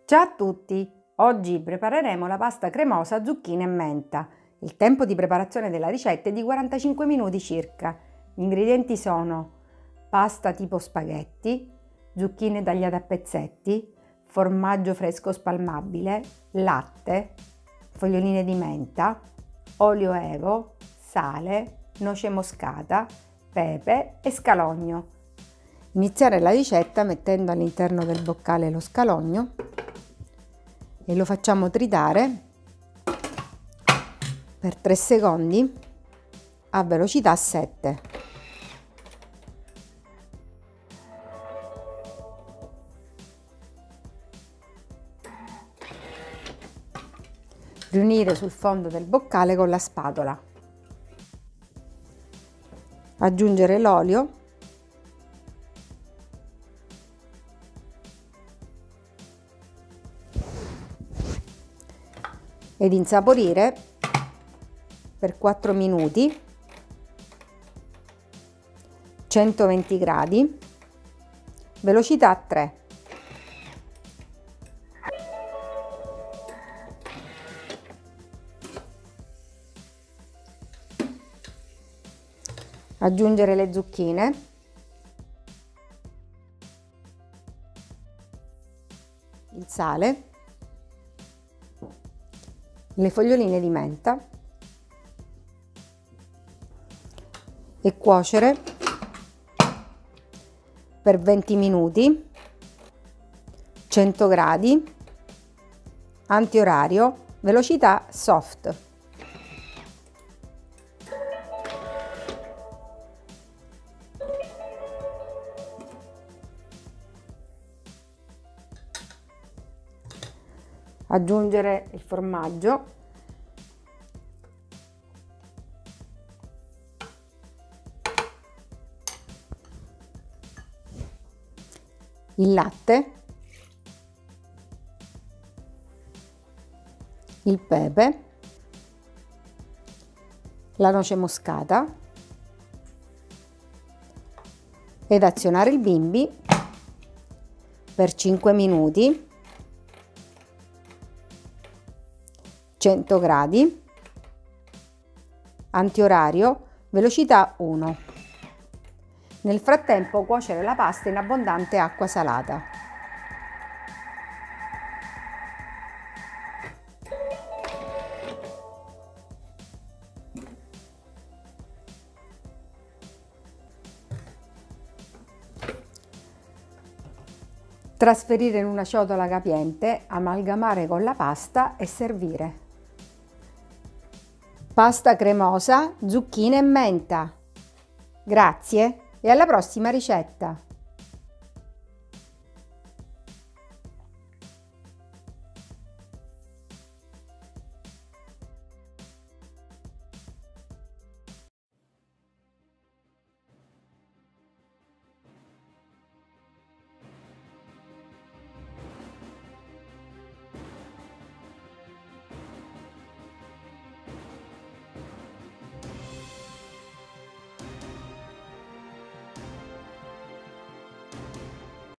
Ciao a tutti! Oggi prepareremo la pasta cremosa zucchine e menta. Il tempo di preparazione della ricetta è di 45 minuti circa. Gli ingredienti sono pasta tipo spaghetti, zucchine tagliate a pezzetti, formaggio fresco spalmabile, latte, foglioline di menta, olio evo, sale, noce moscata, pepe e scalogno. Iniziare la ricetta mettendo all'interno del boccale lo scalogno e lo facciamo tritare per 3 secondi a velocità 7. Riunire sul fondo del boccale con la spatola. Aggiungere l'olio ed insaporire per 4 minuti, 120 gradi, velocità 3. Aggiungere le zucchine, il sale, le foglioline di menta e cuocere per 20 minuti, 100 gradi, antiorario, velocità soft. Aggiungere il formaggio, il latte, il pepe, la noce moscata ed azionare il bimbi per 5 minuti, 100 gradi, antiorario, velocità 1. Nel frattempo cuocere la pasta in abbondante acqua salata. Trasferire in una ciotola capiente, amalgamare con la pasta e servire. Pasta cremosa, zucchine e menta. Grazie e alla prossima ricetta!